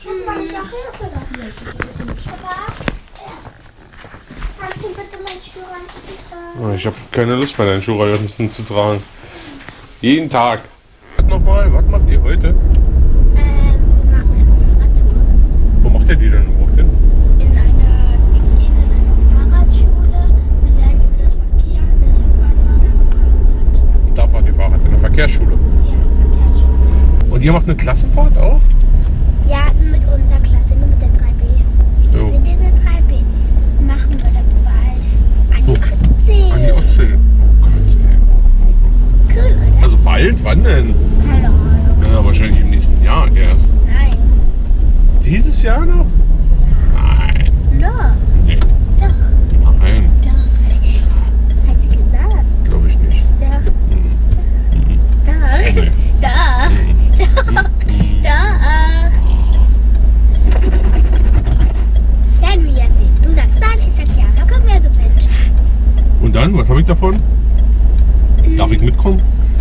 Das meine ich auch oder? Papa, kannst du bitte meinen Schuhranzen tragen? Ich habe keine Lust mehr, deinen Schuhranzen zu tragen. Jeden Tag. Nochmal, was macht ihr heute? Wir machen eine Fahrradtour. Wo macht ihr die denn überhaupt hin? Wir gehen in eine Fahrradschule und lernen über das Verkehr. Deshalb fahren wir dann Fahrrad. Und da fahrt ihr Fahrrad in der Verkehrsschule. Ja, Verkehrsschule. Und ihr macht eine Klassenfahrt auch? Ja, mit unserer Klasse, nur mit der 3B. Ich Jo. bin in der 3B. Machen wir dann bald an die Ostsee. An die Ostsee. Oh Gott, ey. Cool, oder? Also bald? Wann denn? Keine Ahnung. Ja, wahrscheinlich im nächsten Jahr erst. Nein. Dieses Jahr noch? Nein. No. Nee. Doch. Nein. Doch. Hat sie gesagt. Glaube ich nicht. Doch. Doch. Nee. Doch. Doch. Doch. Werden wir ja sehen. Du sagst nein, ich sag ja. Da kommen wir gewinnt. Und dann, was habe ich davon? Darf ich mitkommen?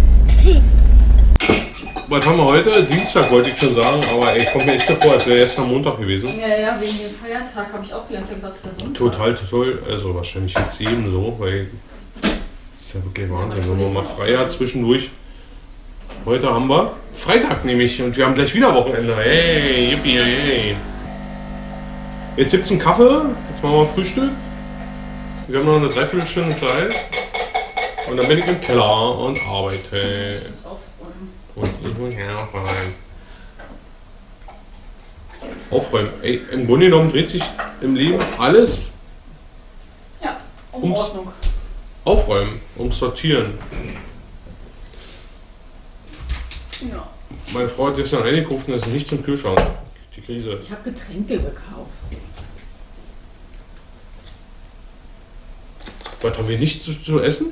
Was haben wir heute? Dienstag wollte ich schon sagen, aber ey, ich komme mir echt vor, als wäre gestern Montag gewesen. Ja, wegen dem Feiertag habe ich auch die ganze Zeit gesagt, es wäre Sonntag. Total toll, also wahrscheinlich jetzt eben so, weil das ist ja wirklich Wahnsinn, wenn man mal frei hat zwischendurch. Heute haben wir Freitag nämlich und wir haben gleich wieder Wochenende. Hey, yippie, hey. Jetzt gibt's einen Kaffee, jetzt machen wir Frühstück. Wir haben noch eine Dreiviertelstunde Zeit. Und dann bin ich im Keller und arbeite. Ich muss aufräumen. Und ich muss ja aufräumen. Aufräumen. Ey, im Grunde genommen dreht sich im Leben alles Ja, Ums- Ordnung. aufräumen, ums Sortieren. Ja. Meine Frau hat gestern eingekauft und es ist nichts im Kühlschrank. Die Krise. Ich habe Getränke gekauft. Was haben wir nicht zu essen?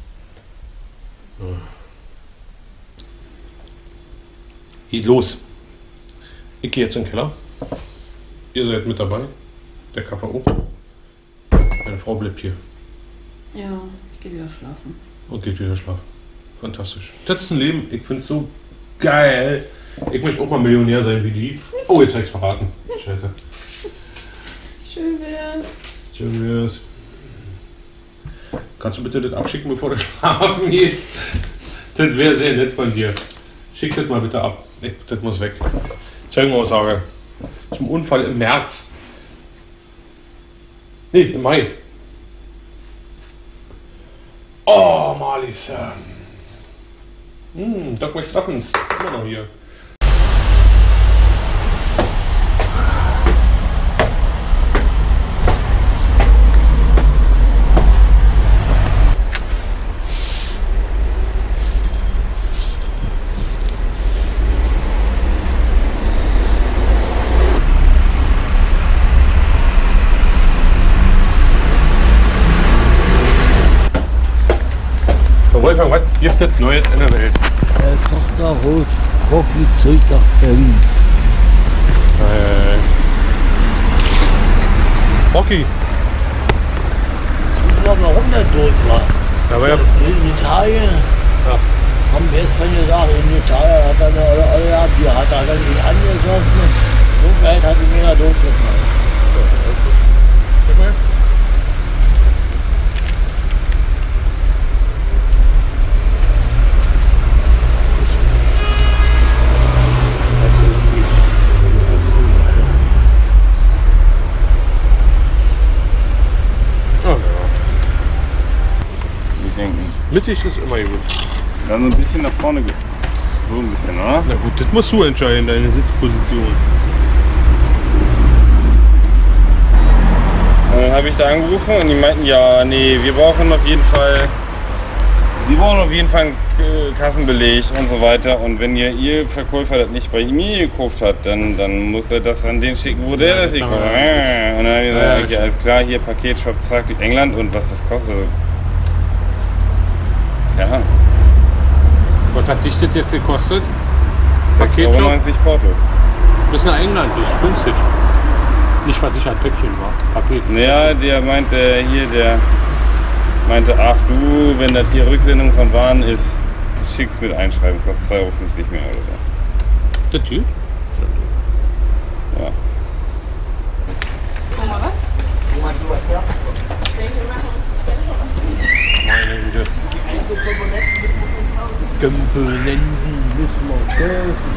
Geht los. Ich gehe jetzt in den Keller. Ihr seid mit dabei. Der Kaffee auch. Meine Frau bleibt hier Ja, ich gehe wieder schlafen. und geht wieder schlafen. Fantastisch. Das ist ein Leben. Ich finde es so geil. Ich möchte auch mal Millionär sein wie die. Oh, jetzt habe ich es verraten. Scheiße. Schön wär's. Schön wär's. Kannst du bitte das abschicken, bevor du schlafen gehst? Das wäre sehr nett von dir. Schick das mal bitte ab. Das muss weg. Zeugenaussage zum Unfall im März. Nee, im Mai. Oh, Marlisa. Doc McStuffins. Immer noch hier. Wolfgang, was gibt es Neues in der Welt? Tochter Rot, Rocky zurück nach Berlin. Rocky. Ich glaube, warum der tot war. Da war ja. In Italien, Ja. haben gestern gesagt, in Italien hat er eine Olle gehabt, die hat er dann nicht angesoffen. So weit hat ihn jeder tot gemacht. Guck mal. Oh, ja. Die denken. Mittig ist immer gut. Dann so ein bisschen nach vorne geht. So ein bisschen, oder? Na gut, das musst du entscheiden, deine Sitzposition. Und dann habe ich da angerufen und die meinten, ja, nee, wir brauchen auf jeden Fall einen Kassenbeleg und so weiter. Und wenn ihr Verkäufer das nicht bei mir gekauft hat, dann muss er das an den schicken, wo der Ja, das klar. gekauft hat. Und dann habe ich gesagt, Ja, okay, alles klar, hier Paketshop, zack, England und was das kostet. Also, ja, Was hat dich das jetzt gekostet? 6,90 Paketshop? € Porto. Bis nach England, das ist günstig. Nicht versichert Päckchen war. Paket. Ja, der meinte, ach du, wenn das hier Rücksendung von Waren ist, schick's mit einschreiben, kostet 2,50 € mehr oder so. Das geht. Ja. Komponenten müssen wir kaufen.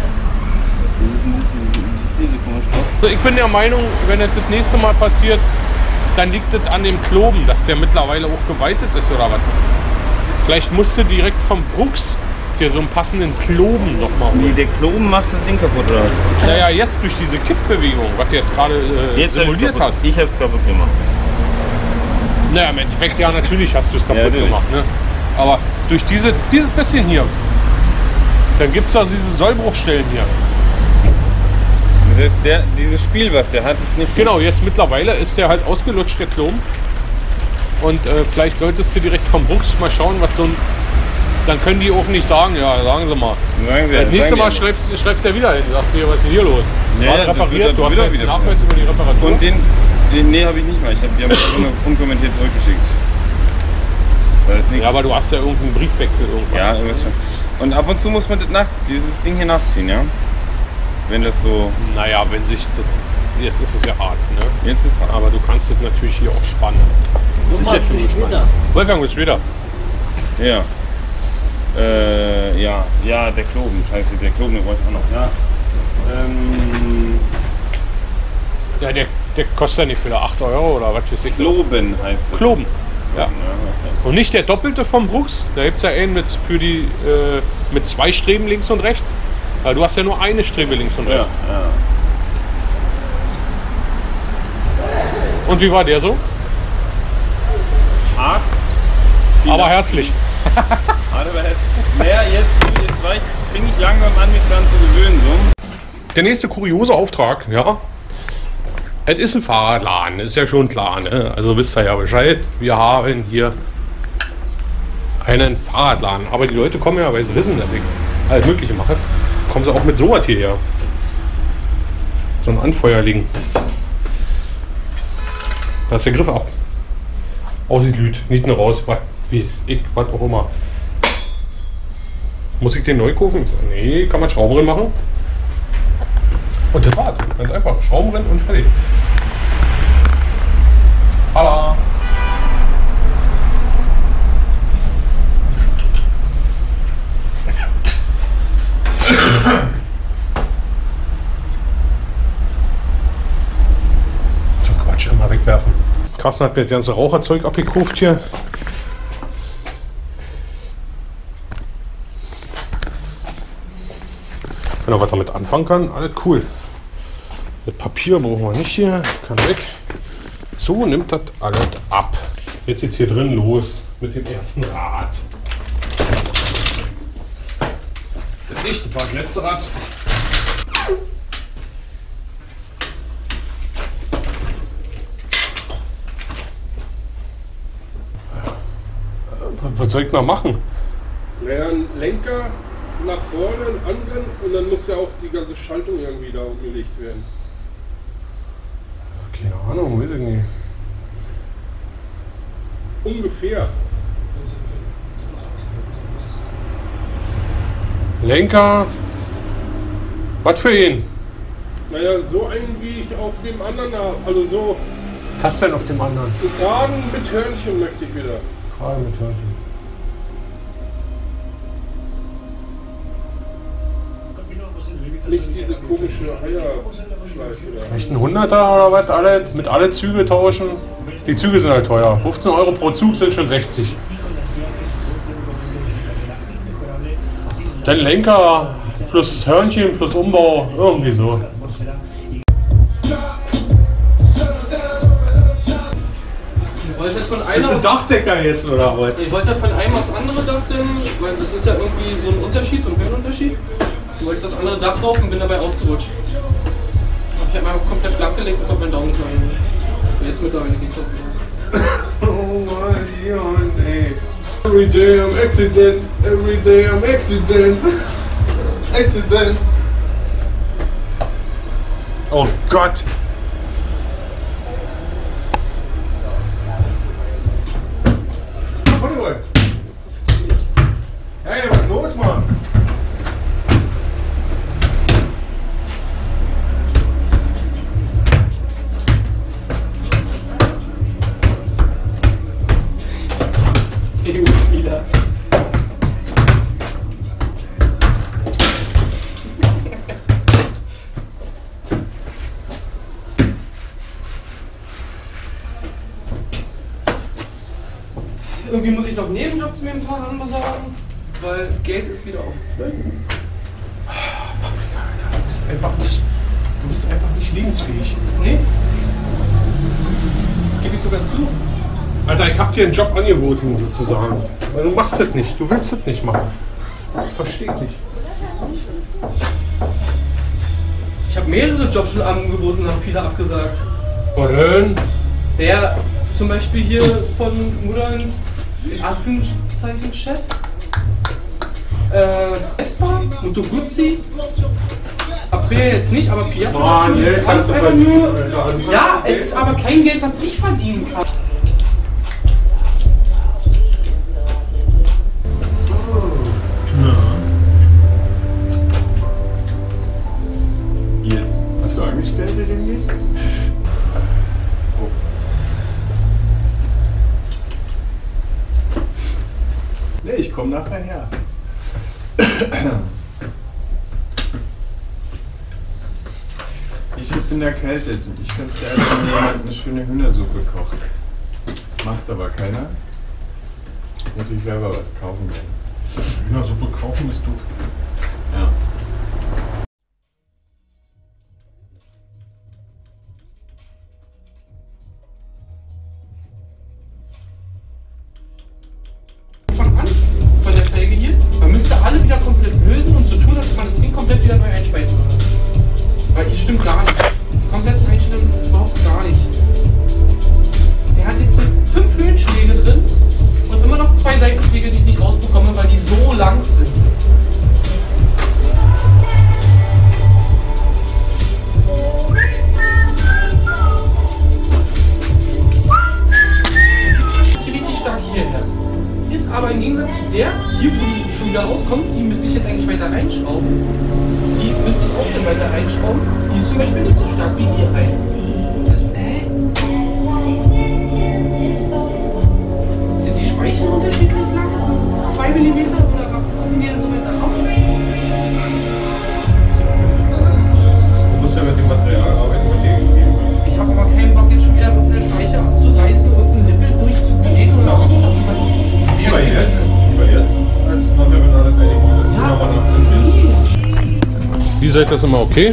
Also ich bin der Meinung, wenn das nächste Mal passiert, dann liegt es an dem Kloben, dass der mittlerweile auch geweitet ist oder was. Vielleicht musst du direkt vom Brooks dir so einen passenden Kloben nochmal Nee, holen. der Kloben macht das Ding kaputt, oder was? Naja, jetzt durch diese Kippbewegung, was du jetzt gerade simuliert hast. Ich hab's kaputt gemacht. Naja, im Endeffekt ja, natürlich hast du es kaputt natürlich. gemacht. Ne? Aber durch dieses bisschen hier, dann gibt es ja diese Sollbruchstellen hier. Das heißt, dieses Spiel, was der hat, ist nicht... Genau, jetzt mittlerweile ist der halt ausgelutscht, der Kloben. Und vielleicht solltest du direkt vom Brooks mal schauen, was so ein... Dann können die auch nicht sagen, ja, sagen sie mal. Sagen Sie, Das nächste sagen Mal die- schreibst du ja wieder hin. Sagst du, was ist denn hier los? Ja, War ja, das repariert, wird du hast wieder ja jetzt wieder. Nachweis über die Reparatur. Und den nee, habe ich nicht mal. Die haben es unkommentiert zurückgeschickt. Weil es nichts... ja, aber du hast ja irgendeinen Briefwechsel irgendwann. Ja, irgendwas schon. Und ab und zu muss man dieses Ding hier nachziehen, ja? Wenn das so... Naja, wenn sich das... Jetzt ist es ja hart, ne? Jetzt ist hart. Aber du kannst es natürlich hier auch spannen. Das ist ja schon gespannt. Wolfgang, bist du wieder? Ja. Ja, der Kloben. Scheiße, der Kloben, den wollte ich auch noch. Ja. Ja, der kostet ja nicht wieder 8 Euro oder was weiß ich. Kloben heißt es. Kloben. Ja. Ja, okay. Und nicht der doppelte vom Brooks. Da gibt es ja einen mit 2 Streben links und rechts. Weil du hast ja nur eine Strebe links und Ja, rechts. ja. Und wie war der so? Hart. Aber herzlich. Hart, aber herzlich. Naja, jetzt fing ich langsam an, mich dran zu gewöhnen. So. Der nächste kuriose Auftrag, ja. Es ist ein Fahrradladen, ist ja schon klar, ne? Also wisst ihr ja Bescheid. Wir haben hier einen Fahrradladen. Aber die Leute kommen ja, weil sie wissen, dass ich alles Mögliche mache. Kommen sie auch mit so was hierher. So ein Anfeuerling. Da ist der Griff ab. Aussieht nicht nur raus, was auch immer. Muss ich den neu kaufen? Ich sag, nee, kann man Schrauben drin machen. Und das war's. Ganz einfach. Schrauben drin und fertig. Hala. So Quatsch, immer wegwerfen. Carsten hat mir das ganze Raucherzeug abgekauft hier. Wenn er was damit anfangen kann, alles cool. Das Papier brauchen wir nicht hier, kann weg. So nimmt das alles ab. Jetzt geht's hier drin los mit dem ersten Rad. Das nächste war das letzte Rad. Was soll ich mal machen? Naja, ein Lenker nach vorne, einen anderen und dann muss ja auch die ganze Schaltung irgendwie da umgelegt werden. Keine Ahnung, weiß ich nicht. Ungefähr. Lenker. Was für ihn? Naja, so einen wie ich auf dem anderen habe. Also so Was denn auf dem anderen? geraden mit Hörnchen möchte ich wieder. Gerade mit Hörnchen. Nicht diese komische Eierschleife da. Vielleicht ein 100er oder was? Alle, mit alle Züge tauschen. Die Züge sind halt teuer. 15 Euro pro Zug sind schon 60. Dann Lenker plus Hörnchen plus Umbau. Irgendwie so. Ich wollte jetzt von Ist ein einer, Dachdecker jetzt oder was? ich wollte von einem aufs andere Dach denn, weil das ist ja irgendwie so ein Unterschied, so ein Höhenunterschied. Ich wollte das andere Dach drauf und bin dabei ausgerutscht. Ich habe mal komplett blank gelegt und hab meinen Daumen gegangen. Jetzt mittlerweile geht das. Oh Mann, ey. Every day I'm accident, every day I'm accident. Accident. Oh Gott! Hollywood. Hey, was ist los, Mann? irgendwie muss ich noch Nebenjobs mir ein paar Sachen besorgen, weil Geld ist wieder auf. Alter, du bist einfach nicht lebensfähig. Nee? Gebe ich sogar zu. Alter, ich hab dir einen Job angeboten, sozusagen. Aber du machst das nicht, du willst das nicht machen. Ich verstehe nicht. Ich habe mehrere Jobs schon angeboten, haben viele abgesagt. Wollen? Der zum Beispiel hier von Mutters, in Anführungszeichen, Chef. Vespa, Moto Guzzi. April jetzt nicht, aber Piaggio. Mann, dazu. Geld Das kannst du einfach verdienen, nur. Alter. Du Ja, kannst es ist aber kein Geld, was ich verdienen kann. Jetzt. Hast du Angestellte demnächst? Oh. Nee, ich komme nachher her. Ich bin erkältet. Ich fände es geil, wenn mir jemand eine schöne Hühnersuppe kocht. Macht aber keiner. Muss ich selber was kaufen gehen. Hühnersuppe kaufen ist doof. Ja. Von der Felge hier. Man müsste alle wieder komplett lösen und so tun, als man das Ding komplett wieder neu einspeisen würde. Weil es stimmt gar nicht. Die kompletten Einstellungen überhaupt gar nicht. Der hat jetzt 5 Höhenschläge drin und immer noch 2 Seitenschläge, die ich nicht rausbekomme, weil die so lang sind. Richtig stark hierher. Ist aber im Gegensatz zu der, hier wo die schon wieder rauskommt, die müsste ich jetzt eigentlich weiter reinschrauben. Die müsste ich auch dann weiter einschrauben. Die ist zum Beispiel nicht so stark wie die rein. Das, sind die Speichen unterschiedlich lang? 2 mm oder gucken die denn so weiter raus? Du musst ja mit dem Material arbeiten, mit dem gegeben wird. Ich habe aber keinen Bock jetzt schon wieder mit einer Speicher abzureißen und einen Nippel durchzudrehen oder sonst was. Lieber jetzt, als nachher, wenn alle fertig sind. Ja, Aber nach Wie seid das immer okay?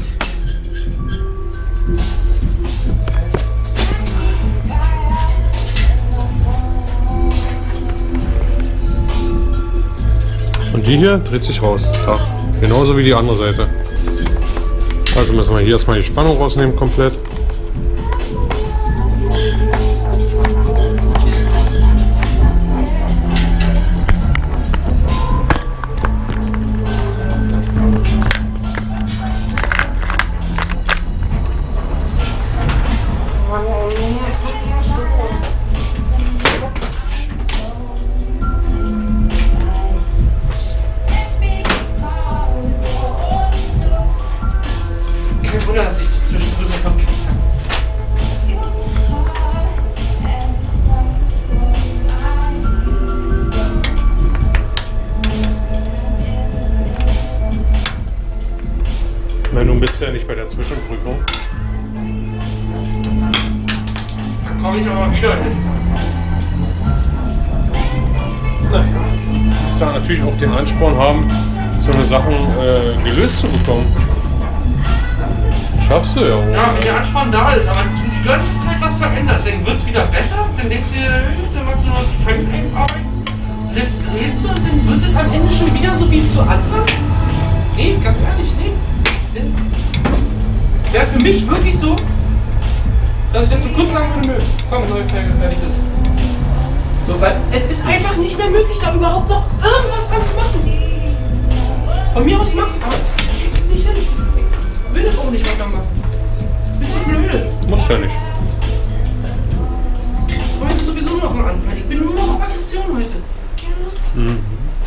Und die hier dreht sich raus. Ach, genauso wie die andere Seite. Also müssen wir hier erstmal die Spannung rausnehmen komplett. Kein Wunder, dass ich die zwischendrin verkackt habe. Na, nun bist du ja nicht bei der Zwischenprüfung. Dann komme ich aber wieder hin. Naja, du musst ja natürlich auch den Ansporn haben, so eine Sachen gelöst zu bekommen. Schaffst du ja auch. Ja, wenn der Ansporn da ist, aber die ganze Zeit was verändert, dann wird es wieder besser, dann denkst du dir, dann machst du noch die Feinarbeit, dann drehst du und dann wird es am Ende schon wieder so wie zu Anfang. Nee, ganz ehrlich, nee. Wäre für mich wirklich so, dass ich dann zum Kunden sagen würde, nö, komm, neue Felge, fertig ist. So, weil es ist einfach nicht mehr möglich, da überhaupt noch irgendwas dran zu machen. Von mir aus machen, aber ich krieg's nicht hin. Ich will das auch nicht weitermachen. Bist du blöd? Muss ja nicht. Heute sowieso noch ein Anfall. Ich bin nur noch auf Aggression heute. Keine Lust. Mhm.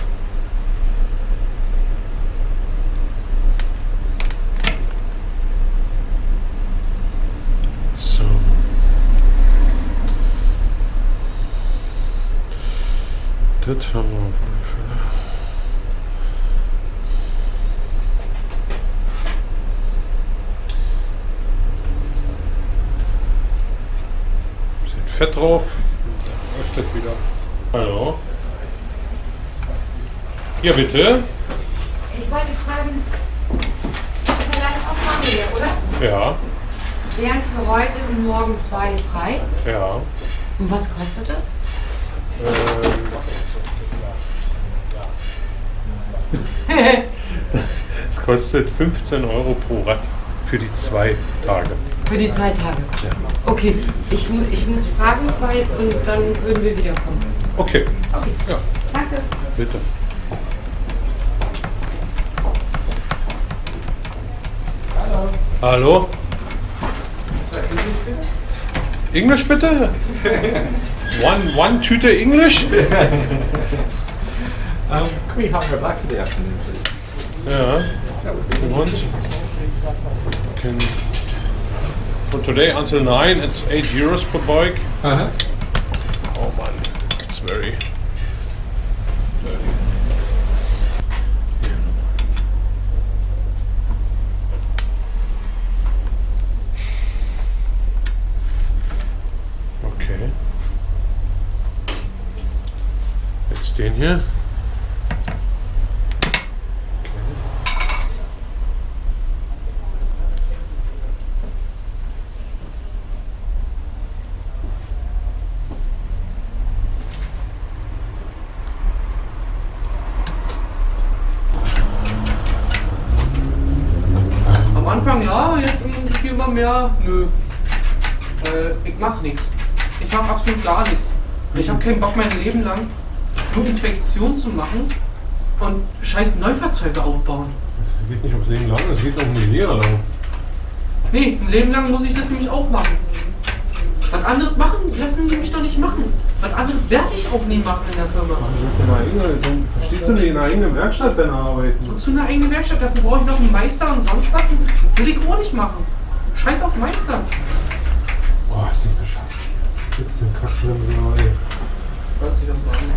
So. Das haben wir auf alle Fälle. Bisschen Fett drauf, dann läuft das wieder. Hallo. Ja, bitte. Ich wollte fragen, vielleicht auch Familie, oder? Ja, Wären für heute und morgen 2 frei. ja. Und was kostet das? Es kostet 15 € pro Rad für die 2 Tage. Für die 2 Tage? Ja. Okay, ich muss fragen, weil, und dann würden wir wiederkommen. Okay. Okay, Ja, danke. bitte. Hallo? Englisch bitte? One Tüte English? Can we have her back for the afternoon, please? Ja. Und? Can, for today until 9 it's 8 euros per bike. Uh-huh. Oh man, it's very dirty. Okay. Jetzt den hier. Am Anfang ja, jetzt irgendwie immer mehr, nö. Ich mach nichts. Ich mach absolut gar nichts. Ich habe keinen Bock, mein Leben lang nur Inspektion zu machen und scheiß Neufahrzeuge aufbauen. Es geht nicht ums Leben lang, es geht um die Lehre lang. Nee, ein Leben lang muss ich das nämlich auch machen. Was andere machen, lassen die mich doch nicht machen. Was andere werde ich auch nie machen in der Firma. Verstehst du nicht in einer eigenen Werkstatt denn arbeiten? Wozu eine eigene Werkstatt? Dafür brauche ich noch einen Meister und sonst was. Will ich auch nicht machen. Scheiß auf Meister. Boah, ist nicht bescheuert. 17 Kackbremsen, ey. Hört sich das so an.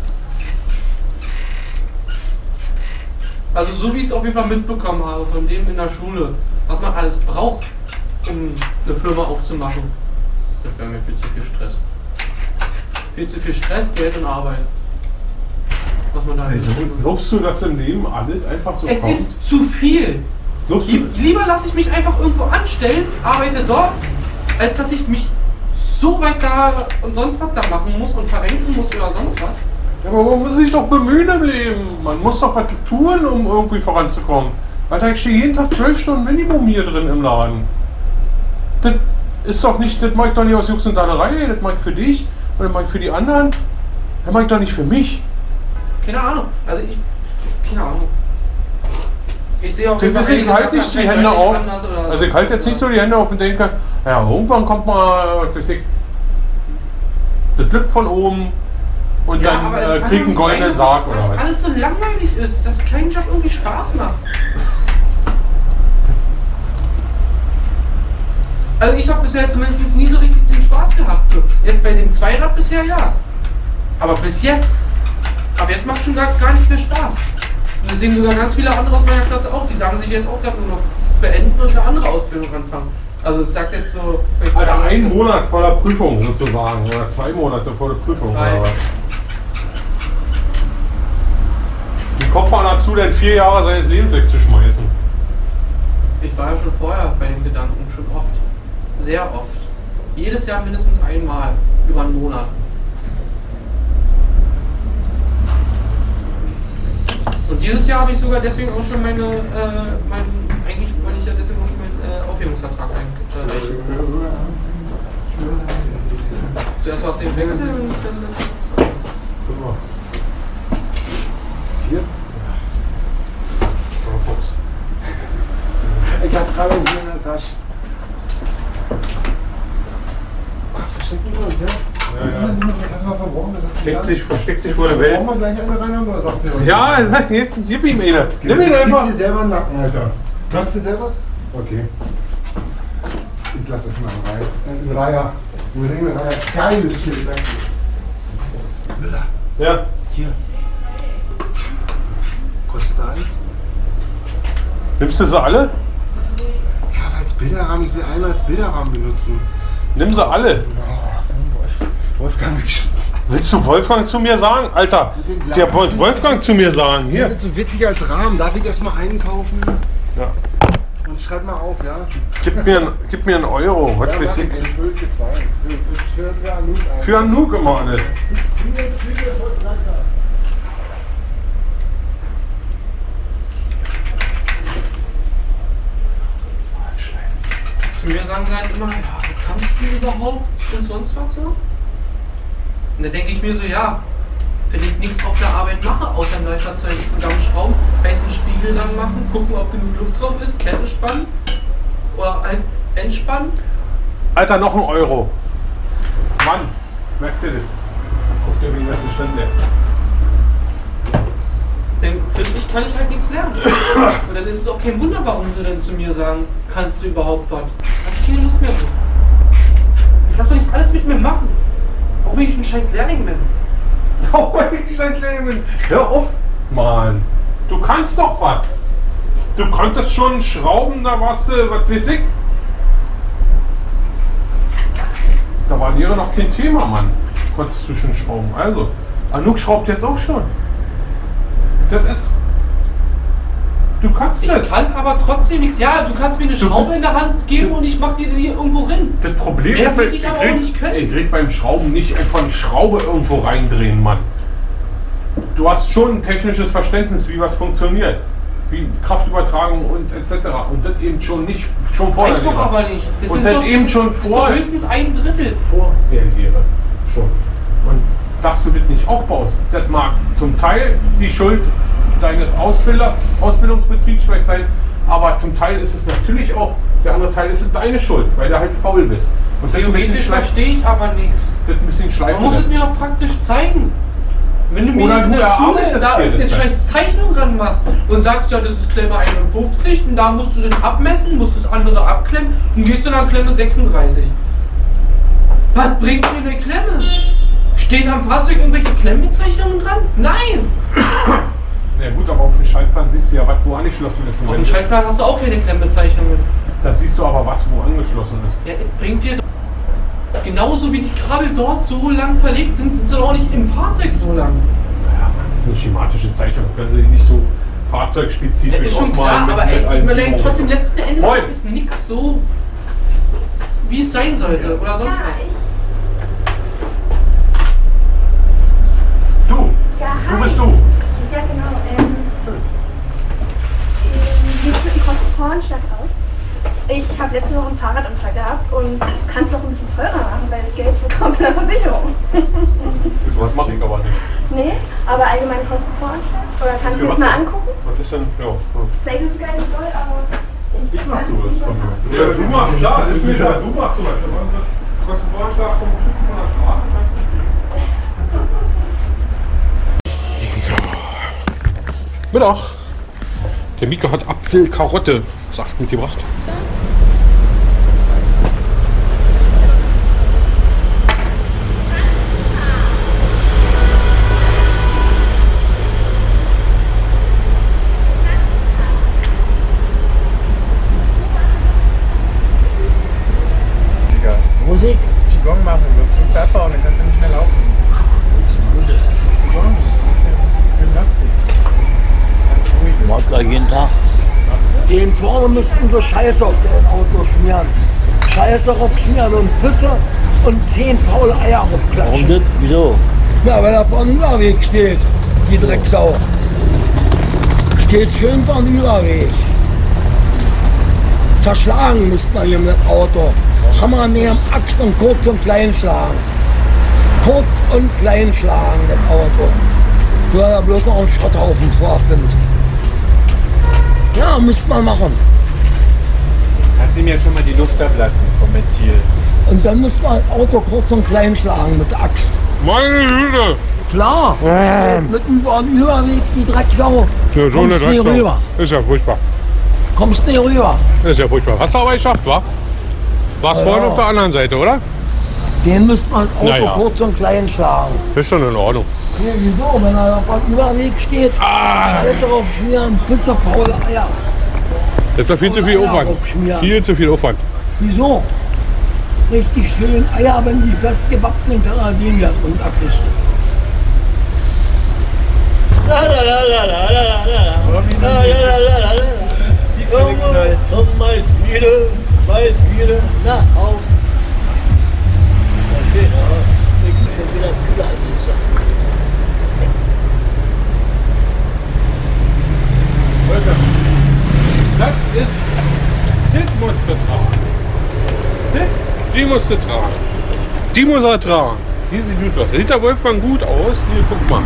Also so wie ich es auf jeden Fall mitbekommen habe von dem in der Schule, was man alles braucht, um eine Firma aufzumachen, das wäre mir viel zu viel Stress. Viel zu viel Stress, Geld und Arbeit. Was man da Glaubst du, dass im Leben alles einfach so Es kommt? ist zu viel. Glaubst du, Lieber lasse ich mich einfach irgendwo anstellen, arbeite dort, als dass ich mich so weit da und sonst was da machen muss und verrenken muss oder sonst was. ja, aber man muss sich doch bemühen im Leben. Man muss doch was tun, um irgendwie voranzukommen. Alter, ich stehe jeden Tag 12 Stunden Minimum hier drin im Laden. Das ist doch nicht, das mache ich doch nicht aus Jux und Dallerei, das mache ich für dich und das mache ich für die anderen. Das mache ich doch nicht für mich. Keine Ahnung. Also keine Ahnung. Ich sehe auch Deswegen halte ich die Hände auf. Also ich halte jetzt nicht so die Hände auf und denke, ja, irgendwann kommt mal, was weiß ich, das Glück von oben und ja, dann kriegt einen goldenen Sarg oder was. Dass was. alles so langweilig ist, dass kein Job irgendwie Spaß macht. Also ich habe bisher zumindest nie so richtig den Spaß gehabt. Jetzt bei dem Zweirad bisher ja. Aber bis jetzt. Aber jetzt macht schon gar nicht mehr Spaß. Und das sehen sogar ganz viele andere aus meiner Klasse auch. Die sagen sich jetzt auch gerade nur noch beenden und eine andere Ausbildung anfangen. Also es sagt jetzt so... Alter, einen Monat vor der Prüfung sozusagen oder 2 Monate vor der Prüfung. Oder was. Wie kommt man dazu, denn 4 Jahre seines Lebens wegzuschmeißen? Ich war ja schon vorher bei den Gedanken, schon oft. Sehr oft. Jedes Jahr mindestens einmal. Über einen Monat. Und dieses Jahr habe ich sogar deswegen auch schon eigentlich wollte ich ja deswegen auch schon meinen Aufhebungsvertrag einreichen. Zuerst war es den Wechsel und dann das. Guck mal. 4? Fuchs. Ich habe gerade hier in der Tasche. Ach, verstecken wir uns, ja? Ja, ja. Erstmal verborgen, Versteckt sich vor der Welt. Brauchen wir gleich eine rein, oder sagst du mir was? Ja, gib ihm eine. Nimm ihn einfach. Gib dir selber einen Nacken, Alter. Kannst du selber? Okay. Ich lasse euch mal einen Reiher. Einen Ringreiher. Geiles Schild, danke. Müller. Ja. Hier. Kostet da eins? Nimmst du sie alle? Ja, aber als Bilderrahmen, ich will einen als Bilderrahmen benutzen. Nimm sie alle. Wolfgang mich schützt. Willst du Wolfgang zu mir sagen? Alter, der wollte Wolfgang zu mir sagen. Hier. Das ist so witzig als Rahmen. Darf ich erstmal einkaufen? Ja. Und schreib mal auf, ja? Gib mir einen Euro. Was weiß ich. Für Anouk. Für Anouk immer alles. Zu mir sagen sie halt immer, ja, kannst du überhaupt und sonst was so? Und da denke ich mir so, ja, wenn ich nichts auf der Arbeit mache, außer Neufahrzeuge zusammenschrauben, heißt einen Spiegel dann machen, gucken, ob genug Luft drauf ist, Kette spannen oder halt entspannen. Alter, noch ein Euro. Mann, merkt ihr das? Guckt ihr, wie das so stand, Dann finde ich, kann ich halt nichts lernen. Und dann ist es auch kein Wunder, warum sie dann zu mir sagen, kannst du überhaupt was? Hab ich keine Lust mehr so. Ich lass doch nicht alles mit mir machen. Auch wenn ich ein scheiß Lehrling bin. Oh, ich scheiß Leben. Hör auf, Mann. Du kannst doch was. Du konntest schon schrauben, da warst du, was weiß ich. Da war Lehre noch kein Thema, Mann. Konntest du schon schrauben. Also, Anouk schraubt jetzt auch schon. Das ist... Du kannst das. Ich kann aber trotzdem nichts. Ja, du kannst mir eine Schraube in der Hand geben und ich mach dir die irgendwo rein. Das Problem Mehr ist, will ich aber auch nicht können. Ich krieg beim Schrauben nicht von Schraube irgendwo reindrehen, Mann. Du hast schon ein technisches Verständnis, wie was funktioniert. Wie Kraftübertragung und etc. Und das eben schon nicht schon vor der Reicht doch Lehre. aber nicht. Das Und sind das doch, eben schon das ist vor doch höchstens ein Drittel. vor der Lehre schon. Und dass du das nicht aufbaust, das mag zum Teil die Schuld deines Ausbildungsbetriebs vielleicht sein, aber zum Teil ist es natürlich auch, der andere Teil ist es deine Schuld, weil du halt faul bist. Und Theoretisch verstehe ich aber nichts. das ein bisschen schleifen Man muss es lässt. mir doch praktisch zeigen. Wenn du mir Oder jetzt in du der Schule erarbeitest da dir das eine dann. scheiß Zeichnung ran machst und sagst, ja, das ist Klemme 51 und da musst du den abmessen, musst das andere abklemmen und gehst dann an Klemme 36. Was bringt mir eine Klemme? Stehen am Fahrzeug irgendwelche Klemmbezeichnungen dran? Nein! Ja gut, aber auf dem Schaltplan siehst du ja, was wo angeschlossen ist. Und Auf wenn dem du- Schaltplan hast du auch keine Klemmbezeichnungen. Da siehst du aber, was wo angeschlossen ist. Ja, das bringt dir doch. Genauso wie die Kabel dort so lang verlegt sind, sind sie doch auch nicht im Fahrzeug so lang. Ja, das ist eine schematische Zeichnung. Können sie nicht so fahrzeugspezifisch Das ist schon aufmalen klar, aber mit ich allen überlege Übungen. trotzdem letzten Endes, Moin. es ist nichts so, wie es sein sollte oder sonst was. Du, Ja, du hi. bist du. Ja, genau. Wie sieht die Kostenvorstadt aus? Ich habe letzte Woche einen Fahrradunfall gehabt und kann es noch ein bisschen teurer machen, weil das Geld bekommt von der Versicherung. Das mache ich aber nicht. Nee, aber allgemein Kostenvoranschlag? Oder kannst du Für es was mal denn? angucken? Was ist denn? Ja. Vielleicht ist es gar nicht toll, aber Ich mach sowas von mir. Ja, du machst, klar, das ist mir klar, du machst sowas. Kostenvoranschlag vom Typen von der Straße kannst du Mittag. Der Mika hat Apfel-Karotte-Saft mitgebracht. Musik? Qigong machen, sonst musst du abbauen, dann kannst du nicht mehr laufen. Qigong, das ist ja Gymnastik. Ganz ruhig. Macht gleich jeden Tag. Den vorne müssten sie Scheiße auf das Auto schmieren. Scheiße raufschmieren und Pisse und 10 faule Eier raufklatschen. Warum das? Wieso? Na, weil er vor dem Überweg steht, die Drecksau. Steht schön vor dem Überweg. Zerschlagen müsste man hier mit dem Auto. Hammer neben Axt und kurz und klein schlagen. Kurz und klein schlagen, das Auto. So hat er bloß noch einen Schrotthaufen vorfindet. Ja, müsste man machen. Kannst du mir schon mal die Luft ablassen vom Ventil? Und dann müsste man das Auto kurz und klein schlagen mit der Axt. Meine Güte! Klar, steht mitten über dem Überweg die Drecksau. Ja, so eine Kommst nie Drecksau. rüber. Ist ja furchtbar. Kommst nie rüber. Ist ja furchtbar. Hast du aber geschafft, wa? Warst Ja. vorhin auf der anderen Seite, oder? Den müsste man das Auto Naja. kurz und klein schlagen. Ist schon in Ordnung. Nee, wieso? Wenn er auf dem Überweg steht, Scheiße raufschmieren, Pisse, faule Eier. Das ist doch viel zu viel Eier Aufwand. raufschmieren. Viel zu viel Aufwand. Wieso? richtig schön Eier, wenn die festgewappt sind, kann er sehen, wer es runterkriegt. Junge, komm mal wieder nach Hause. Okay, aber ich bin schon wieder kühler als ich sag. Leute, das musst du tragen. Die musst du tragen. Die muss er tragen. Die sieht gut aus. Sieht der Wolfgang gut aus? Hier, guck mal.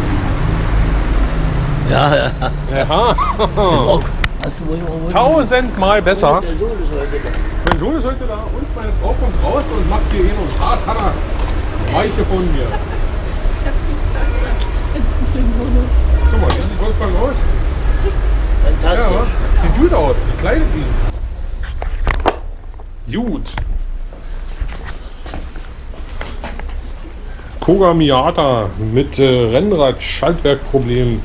Ja, ja. Ja. Hast du wohl 1000-mal besser. Der Sohn ist heute da. Mein Sohn ist heute da und meine Frau kommt raus und macht hier hin und hart Hanna. Weiche von mir. Guck mal, das sieht Wolfgang aus. Fantastisch. Ja, sieht gut aus. Die kleidet ihn. Gut. Koga Miata mit Rennrad-Schaltwerkproblem.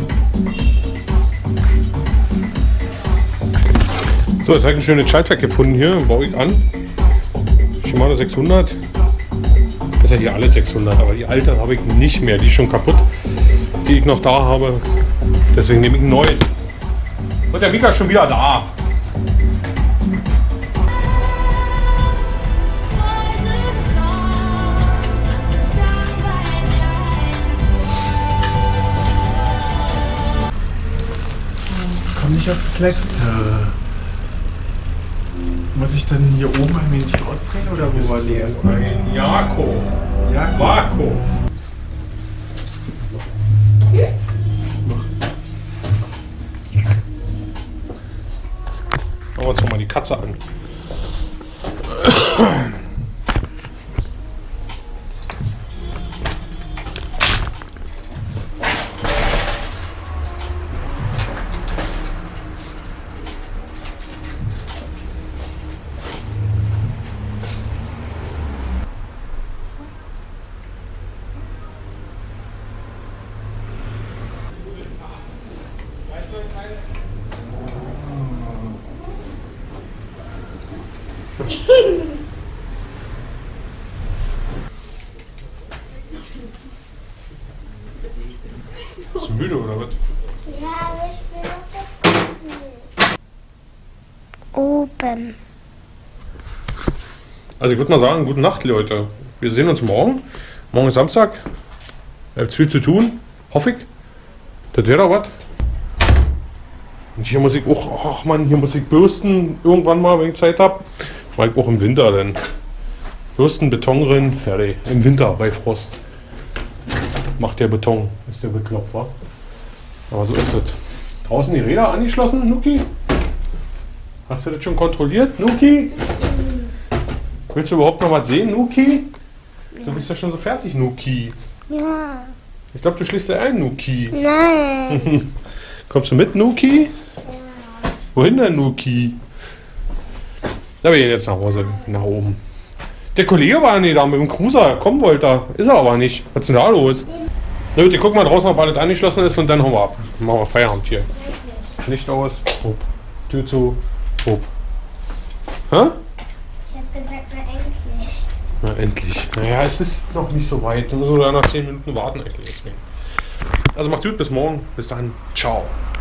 So, jetzt habe ich ein schönes Schaltwerk gefunden hier, baue ich an. Shimano 600. Das ist ja hier alle 600, aber die alte habe ich nicht mehr, die ist schon kaputt, die ich noch da habe. Deswegen nehme ich ein neues. Und der Mika ist schon wieder da. Komm nicht auf das Letzte. Muss ich dann hier oben ein wenig ausdrehen oder wo war die erste? Ein Jako. Ja, Vako. Schauen wir uns doch mal die Katze an. Bist du müde oder was? Ja, aber ich will noch das Spiel. Oben. Also ich würde mal sagen, gute Nacht, Leute. Wir sehen uns morgen. Morgen ist Samstag. Ihr habt viel zu tun. Hoffe ich. Das wäre doch was. Und hier muss ich auch, ach man, hier muss ich bürsten irgendwann mal, wenn ich Zeit habe. Mal auch im Winter dann. Bürsten, Beton rein, fertig. Im Winter bei Frost. Macht der Beton. Ist der bekloppt, wa? Aber so ist es. Draußen die Räder angeschlossen, Nuki? Hast du das schon kontrolliert, Nuki? Willst du überhaupt noch was sehen, Nuki? Du bist ja schon so fertig, Nuki. Ja. Ich glaube, du schläfst ja ein, Nuki. Nein. Kommst du mit, Nuki? Ja. Wohin denn, Nuki? Da bin ich jetzt nach Hause, nach oben. Der Kollege war nicht da mit dem Cruiser, kommen wollte er. Ist er aber nicht. Was ist denn da los? Na gut, guck mal draußen, ob alles angeschlossen ist und dann hauen wir ab. Machen wir Feierabend hier. Licht aus, hopp. Tür zu, hopp. Hä? Ich habe gesagt, na endlich. Na endlich. Naja, es ist noch nicht so weit. Wir müssen sogar nach 10 Minuten warten eigentlich. Also macht's gut, bis morgen. Bis dann. Ciao.